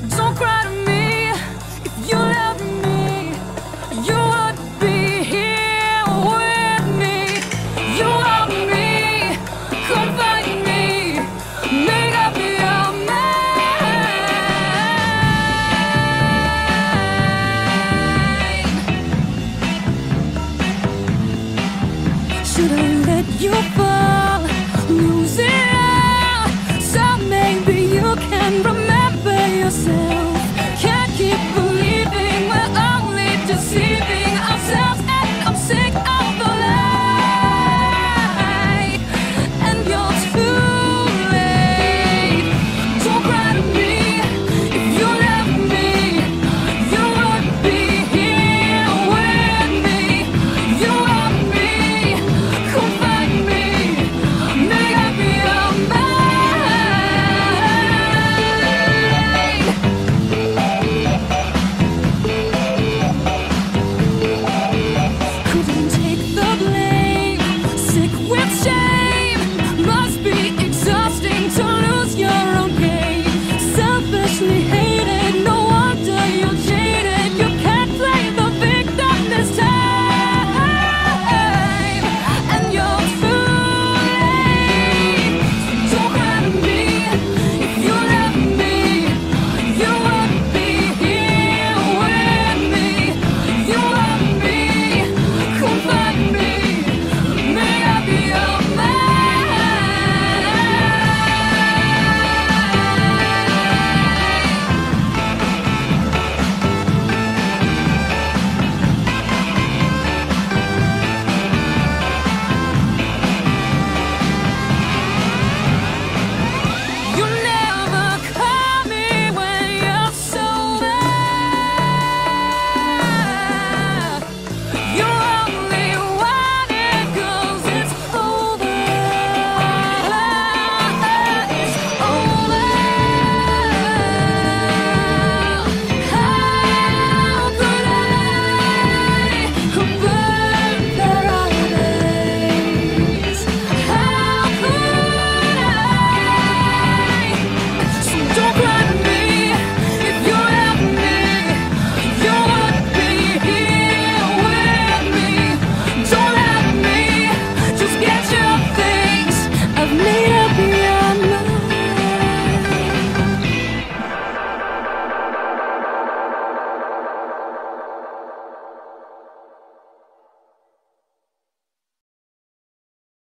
Don't cry to me. If you love me, you would be here with me. You love me, come find me, make up your mind. Should I let you fall, lose it all, so maybe you can remember yourself?